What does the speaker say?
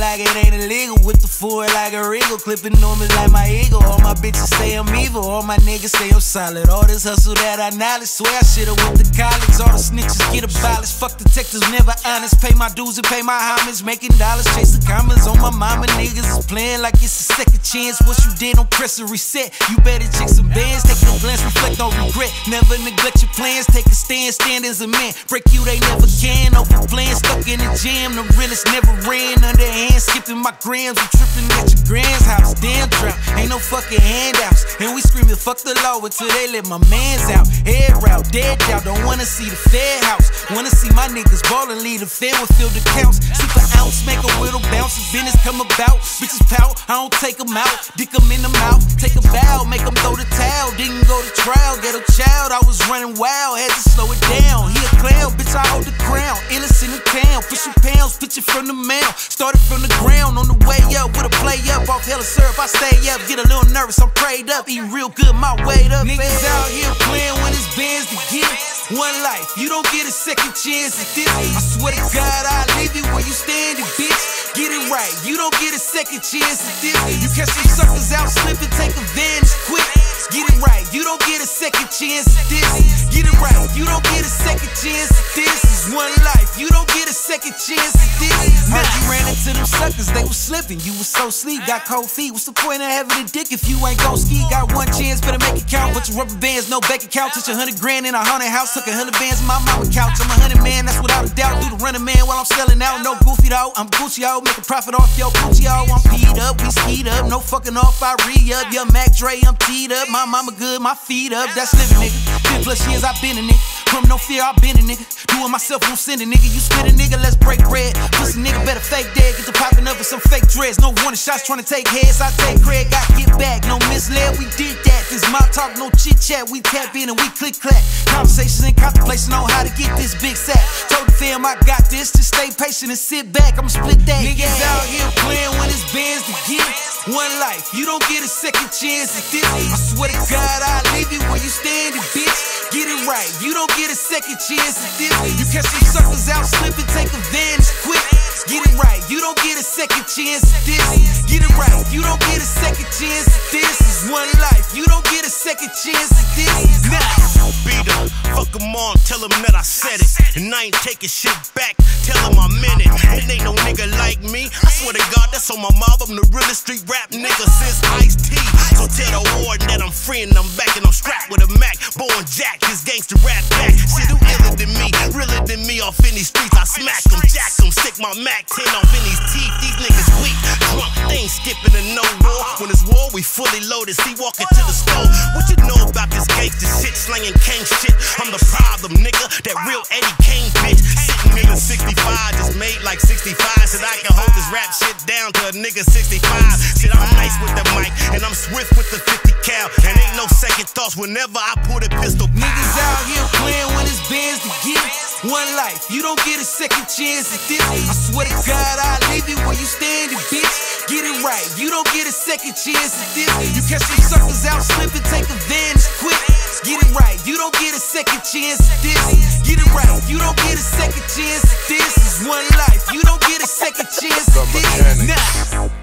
like it ain't illegal. With the four like a regal, clipping normals like my eagle. All my bitches say I'm evil, all my niggas say I'm solid. All this hustle that I knowledge, swear I should've went to college. All the snitches get abolished, fuck detectives, never honest. Pay my dues and pay my homage, making dollars, chasing commas. On my mama, niggas is playing like it's a second chance. What you did, don't press a reset. You better check some bands, take a glance, reflect on regret. Never neglect your plans, take a stand, stand as a man. Break you, they never can. Over playing, stuck in the jam. The realest never ran underhand, skipping my grams. I'm tripping at your grand's house. Damn drought, ain't no fucking handouts. And we screaming fuck the law until they let my mans out. Head route, dead doubt, don't wanna see the fair house. Wanna see my niggas ballin', lead a fan with field accounts. Super ounce, make a whittle bounce. As business come about, bitches pout, I don't take them out. Dick them in the mouth, take a bow, make them throw the towel. Didn't go to trial, ghetto child, I was running wild, had to slow it down. He a clown, bitch, I hold the crown. Illness in the town, fishing pounds, picture from the mail. Started from the ground, on the way up, with a play up. Off hella syrup, I stay up, get a little nervous, I'm prayed up. Eating real good, my weight up. Niggas out here playing when it's bands to get one life, you don't get a second chance at this. I swear to God, I'll leave you where you standing, bitch. Get it right, you don't get a second chance at this. You catch some suckers out slipping, take advantage quick. Get it right, you don't get a second chance at this. Get it right, you don't get a second chance at this. It's one life, you don't get a second chance at this. Heard you ran into them suckers, they was slipping. You was so sleep, got cold feet. What's the point of having a dick if you ain't gon' ski? Got one chance, better make it count. But your rubber bands, no bank account. Touch 100 grand in a haunted house. Took 100 bands in my mama couch. I'm 100 man, that's without a doubt. Do the running man while I'm selling out. No goofy though, I'm Gucci ho. Make a profit off your Gucci ho. I'm peed up, we skied up. No fucking off, I re-up. Yeah, Mac Dre, I'm teed up. My mama good, my feet up. That's living, nigga. 10+ years I've been a nigga. From no fear, I've been a nigga. Doing myself, won't send a nigga. You spit a nigga, let's break bread. Pussy nigga better fake dead. Get to popping up with some fake dreads. No warning shots trying to take heads. I take credit, got get back. No misled, we did that. This my talk, no chit chat. We tap in and we click clack. Conversations and contemplation on how to get this big sack. Told the fam I got this. Just stay patient and sit back. I'ma split that. Niggas out here playing when it's bands to get one life. You don't get a second chance at this. I swear to God, I'll leave you where you standing, bitch. Get it right, you don't get a second chance at this. You catch some suckers out slipping, take advantage quick. Get it right, you don't get a second chance at this. Get it right, you don't get a second chance at this. It's one life, you don't get a second chance at this. Nah. Beeda, fuck them on, tell them that I said it. And I ain't taking shit back, tell them I meant it. It ain't no nigga like me, I swear to God, that's on my mob. I'm the realest street rap nigga since Ice-T. So tell the warden that I'm free and I'm back and I'm strapped with a Mac. Born Jack, his gangster rap back. Shit, who iller than me? Realer than me off in these streets. I smack them, jack them, stick my Mac 10 off in these teeth. These niggas weak, drunk, they ain't skipping to no war. When it's war, we fully loaded. See, walking to the store. What you know about this gangster shit? Slanging king shit. I'm the problem, nigga. That real Eddie King bitch. Sitting in a 65, just made like 65. Said I can hold this rap shit down to a nigga 65. Shit, I'm nice with the mic, and I'm swift with the 50 cal. And ain't no second thoughts whenever I pull the pistol. Niggas out here playing when it's bands to get one life. You don't get a second chance at this. I swear to God, I'll leave you where you standing, bitch. Get it right, you don't get a second chance at this. You catch some suckers out slipping, take advantage quick. Get it right, you don't get a second chance at this. Get it right, you don't get a second chance at this. It's one life, you don't get a second chance at this. Nah.